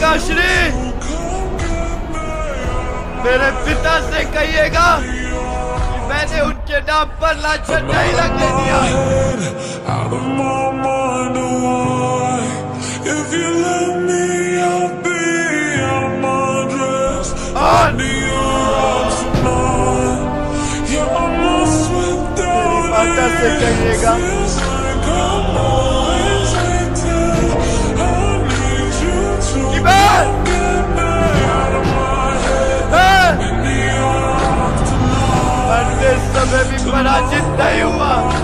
श्री मेरे पिता से कहिएगा कि मैंने उनके नाम पर लांछन नहीं लगने दिया। माता से कहिएगा मैं समय भी पराजित नहीं हुआ।